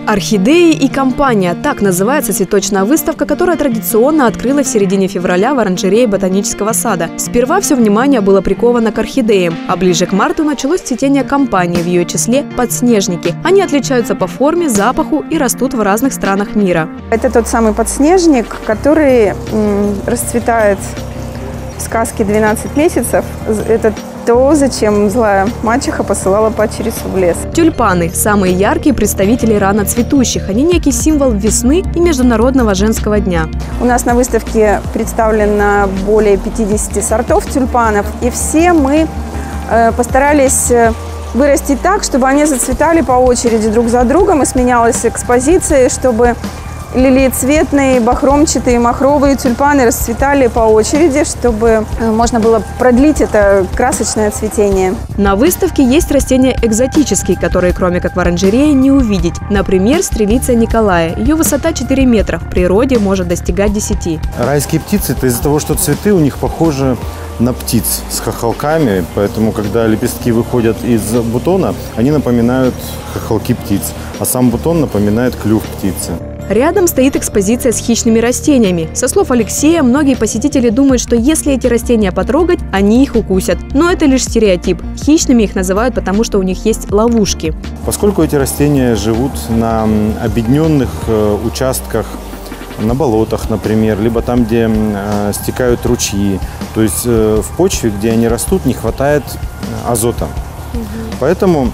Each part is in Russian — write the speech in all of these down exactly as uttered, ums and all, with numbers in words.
Орхидеи и компания – так называется цветочная выставка, которая традиционно открылась в середине февраля в оранжерее ботанического сада. Сперва все внимание было приковано к орхидеям, а ближе к марту началось цветение компании, в ее числе подснежники. Они отличаются по форме, запаху и растут в разных странах мира. Это тот самый подснежник, который м, расцветает в сказке «двенадцать месяцев». Это то, зачем злая мачеха посылала падчерицу в лес. Тюльпаны – самые яркие представители рано цветущих. Они некий символ весны и Международного женского дня. У нас на выставке представлено более пятидесяти сортов тюльпанов, и все мы э, постарались вырастить так, чтобы они зацветали по очереди друг за другом и сменялась экспозиция, чтобы лилиецветные, бахромчатые, махровые тюльпаны расцветали по очереди, чтобы можно было продлить это красочное цветение. На выставке есть растения экзотические, которые, кроме как в оранжерее, не увидеть. Например, стрелица Николая. Ее высота четыре метра, в природе может достигать десяти. Райские птицы – это из-за того, что цветы у них похожи на птиц с хохолками, поэтому, когда лепестки выходят из бутона, они напоминают хохолки птиц, а сам бутон напоминает клюв птицы. Рядом стоит экспозиция с хищными растениями. Со слов Алексея, многие посетители думают, что если эти растения потрогать, они их укусят. Но это лишь стереотип. Хищными их называют, потому что у них есть ловушки. Поскольку эти растения живут на обедненных участках, на болотах, например, либо там, где э, стекают ручьи, то есть э, в почве, где они растут, не хватает азота. Угу. Поэтому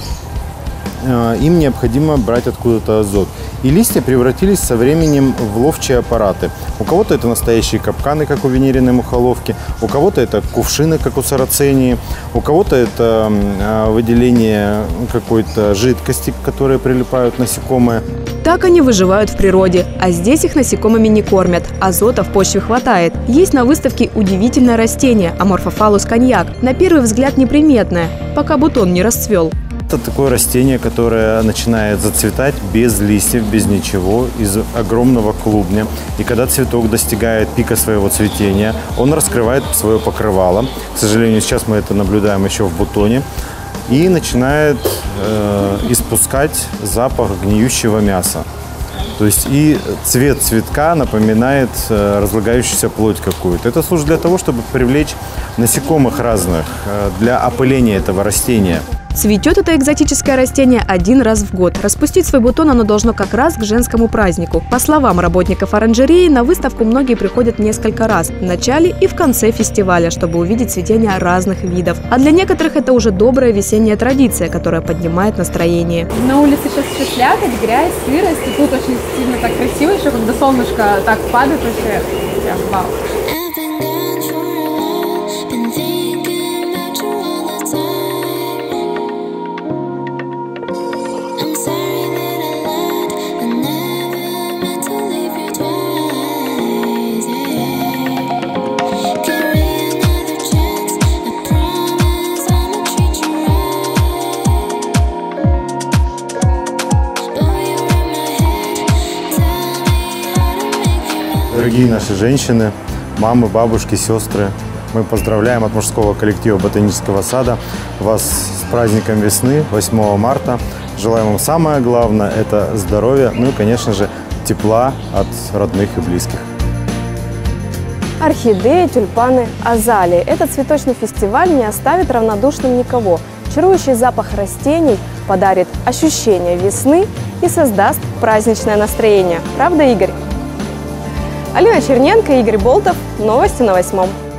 э, им необходимо брать откуда-то азот. И листья превратились со временем в ловчие аппараты. У кого-то это настоящие капканы, как у венериной мухоловки, у кого-то это кувшины, как у сарацении, у кого-то это э, выделение какой-то жидкости, к которой прилипают насекомые. Так они выживают в природе, а здесь их насекомыми не кормят. Азота в почве хватает. Есть на выставке удивительное растение – аморфофалус коньяк. На первый взгляд неприметное, пока бутон не расцвел. Это такое растение, которое начинает зацветать без листьев, без ничего, из огромного клубня. И когда цветок достигает пика своего цветения, он раскрывает свое покрывало. К сожалению, сейчас мы это наблюдаем еще в бутоне. И начинает э, испускать запах гниющего мяса. То есть и цвет цветка напоминает э, разлагающуюся плоть какую-то. Это служит для того, чтобы привлечь насекомых разных, э, для опыления этого растения. Цветет это экзотическое растение один раз в год. Распустить свой бутон оно должно как раз к женскому празднику. По словам работников оранжереи, на выставку многие приходят несколько раз. В начале и в конце фестиваля, чтобы увидеть цветение разных видов. А для некоторых это уже добрая весенняя традиция, которая поднимает настроение. На улице сейчас еще слякоть, грязь, сырость. И тут очень сильно так красиво еще, когда солнышко так падает, вообще прям вау. Дорогие наши женщины, мамы, бабушки, сестры, мы поздравляем от мужского коллектива ботанического сада вас с праздником весны, восьмого марта. Желаем вам самое главное – это здоровья, ну и, конечно же, тепла от родных и близких. Орхидеи, тюльпаны, азалии. Этот цветочный фестиваль не оставит равнодушным никого. Чарующий запах растений подарит ощущение весны и создаст праздничное настроение. Правда, Игорь? Алина Черненко, Игорь Болтов. Новости на восьмом.